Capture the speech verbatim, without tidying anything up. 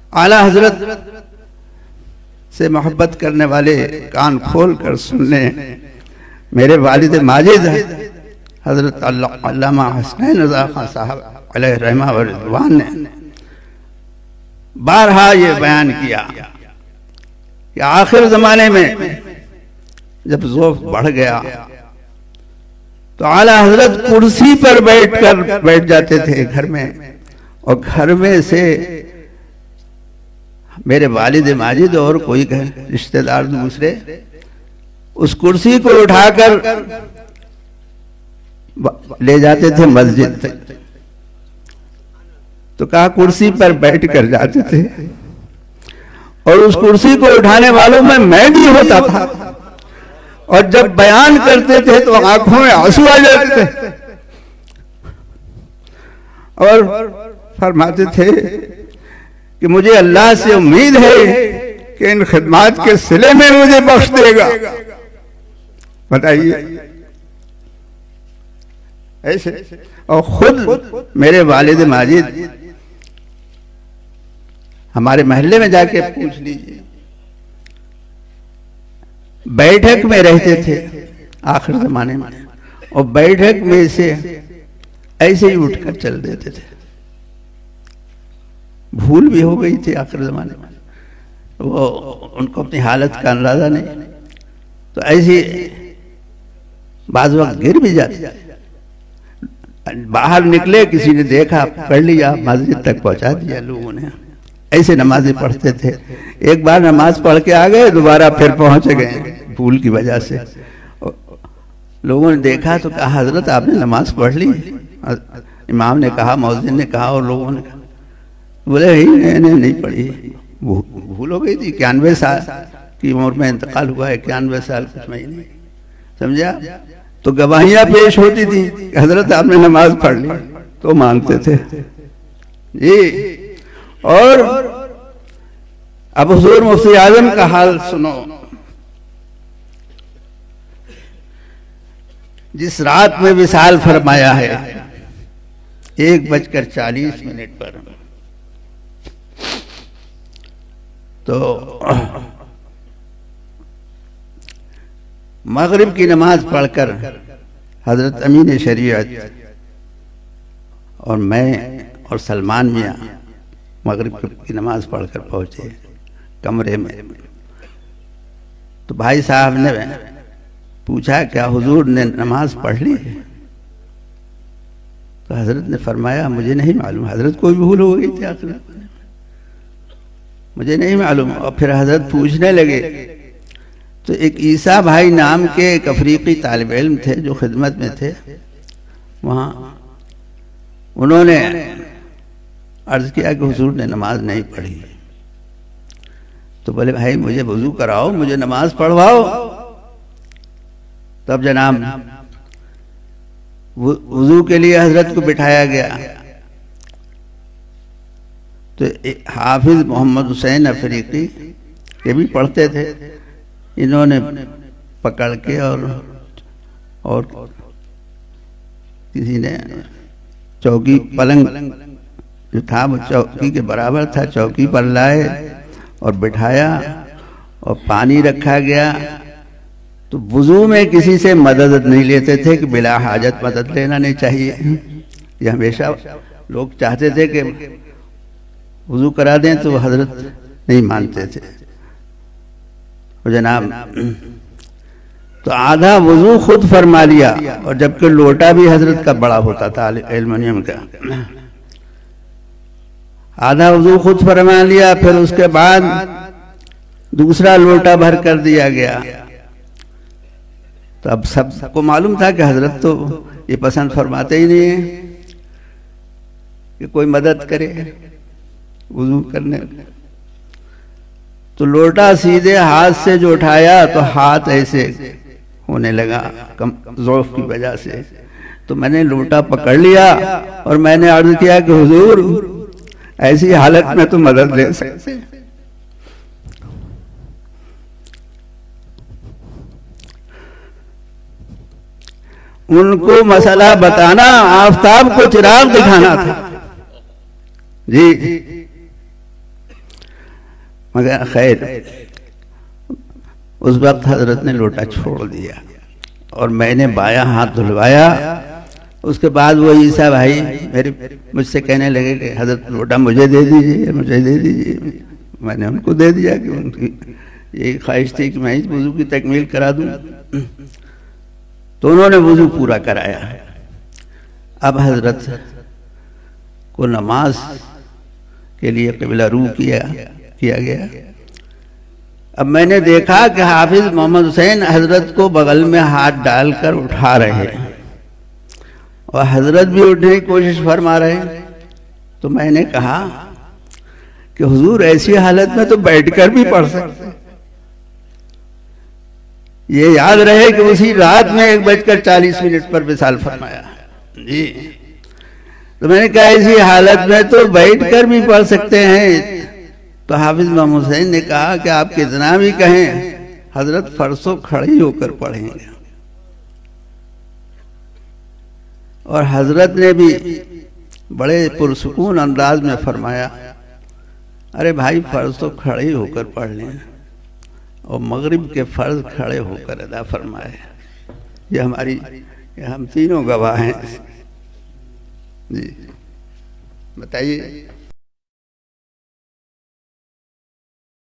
आला हजरत से मोहब्बत करने वाले कान खोल कर सुन लें। मेरे वालिद माजिद हजरत अल्लामा हसनैन रज़ा खान साहब अलैहि रहमा व रिज़वान ने बारहा ये बयान किया कि आखिर जमाने में जब ज़ौफ़ बढ़ गया तो आला हजरत कुर्सी पर बैठकर बैठ जाते थे घर में, और घर में से मेरे वालिद माजिद और कोई रिश्तेदार दूसरे उस कुर्सी को उठाकर ले जाते थे मस्जिद तक। तो कहा कुर्सी पर बैठ कर जाते थे, और उस कुर्सी को उठाने वालों में मैं भी होता था, और जब बयान करते थे तो आंखों में आंसू आ जाते थे, और फरमाते थे कि मुझे अल्लाह से उम्मीद है कि इन खिदमात के सिले में मुझे बख्श देगा। बताइए ऐसे। और खुद मेरे वालिद माजिद हमारे महल्ले में जाके पूछ लीजिए, बैठक में रहते थे आखिर जमाने में, और बैठक में से ऐसे ही उठकर चल देते थे। भूल भी हो गई थी आखिर जमाने में, वो उनको अपनी हालत का अंदाजा नहीं, तो ऐसे बाज वक्त गिर भी जाते। बाहर निकले, किसी ने देखा, पढ़ लिया, मस्जिद तक पहुंचा दिया लोगों ने। ऐसे नमाजें पढ़ते थे। एक बार नमाज पढ़ के आ गए, दोबारा फिर पहुंच गए भूल की वजह से। लोगों ने देखा तो कहा हजरत आपने नमाज पढ़ ली? इमाम ने कहा, मौज़िन ने कहा, और लोगों ने कहा। बोले ही मैंने नहीं पढ़ी, भूल हो गई थी। इक्यानवे साल की उम्र में इंतकाल हुआ है, इक्यानवे साल कुछ महीने, समझा? तो गवाहियां पेश होती थी कि हजरत आपने नमाज पढ़ ली, तो मानते थे जी। और अब हुजूर मुफ्ती आजम का हाल सुनो। जिस रात में विसाल फरमाया है एक बजकर चालीस मिनट पर, तो मगरिब की नमाज पढ़कर हजरत अमीन शरीयत और मैं और सलमान मियाँ मगरिब की नमाज पढ़कर पहुंचे कमरे में। तो भाई साहब ने पूछा क्या हुजूर ने नमाज पढ़ ली? तो हजरत ने फरमाया मुझे नहीं मालूम, हजरत को भी भूल हो गई थी आखिर, मुझे नहीं मालूम। और फिर हजरत पूछने लगे तो एक ईसा भाई नाम के एक अफ्रीकी तालिब इल्म थे जो खिदमत में थे वहाँ, उन्होंने अर्ज किया कि हुजूर ने नमाज नहीं पढ़ी। तो बोले भाई मुझे वुजू कराओ, मुझे नमाज पढ़वाओ। तब जनाब वुजू के लिए हजरत को बिठाया गया। तो हाफिज मोहम्मद हुसैन अफरीकी ये भी पढ़ते थे, इन्होंने पकड़ के और और किसी ने चौकी पलंग जो था वो चौकी के बराबर था, चौकी पर लाए और बिठाया और पानी रखा गया। तो वुजू में किसी से मदद नहीं लेते थे कि बिला हाजत मदद लेना नहीं चाहिए। ये हमेशा लोग चाहते थे कि वुजू करा दें, तो हजरत नहीं मानते थे। और जनाब तो आधा वुजू खुद फरमा लिया, और जबकि लोटा भी हजरत का बड़ा होता था एल्युमिनियम का, आधा वुजू खुद फरमा लिया। फिर उसके बाद दूसरा लोटा भर कर दिया गया। तो अब सबको मालूम था कि हजरत तो ये पसंद फरमाते ही नहीं है कि कोई मदद करे वुजू करने। तो लोटा सीधे हाथ से जो उठाया तो हाथ ऐसे होने लगा कम ज़ौफ़ की वजह से। तो मैंने लोटा पकड़ लिया और मैंने अर्ज किया कि हुजूर ऐसी हालत में तो मदद ले सकते। उनको मसला बताना आफताब को चिराग दिखाना था जी। मगर खैर उस वक्त हजरत ने लोटा छोड़ दिया और मैंने बायां हाथ धुलवाया। उसके बाद वो ईसा भाई मेरे मुझसे कहने लगे कि हजरत लोटा मुझे दे दीजिए, मुझे दे दीजिए। मैंने उनको दे दिया कि उनकी यही ख्वाहिश थी कि मैं इस वुज़ू की तकमील करा दूं। तो उन्होंने वुज़ू पूरा कराया। अब हजरत को नमाज के लिए क़िबला रू किया किया गया। अब मैंने देखा कि हाफिज मोहम्मद हुसैन हजरत को बगल में हाथ डालकर उठा रहे हैं और हजरत भी उठने की कोशिश फरमा रहे हैं। तो मैंने कहा कि हुजूर ऐसी हालत में तो बैठकर भी पढ़ सकते हैं। ये याद रहे कि उसी रात में एक बजकर चालीस मिनट पर विसाल फरमाया जी। तो मैंने कहा ऐसी हालत में तो बैठकर भी पढ़ सकते हैं। तो हाफिज मोहम्मद हुसैन ने कहा कि आप कितना भी कहें हजरत फरसों खड़े ही होकर पढ़ेंगे। और हजरत ने भी बड़े पुरसुकून अंदाज में फरमाया, अरे भाई फर्ज तो खड़े ही होकर पढ़ लें और मगरिब के फर्ज खड़े होकर अदा फरमाए। ये हमारी ये हम तीनों गवाह हैं जी। बताइए।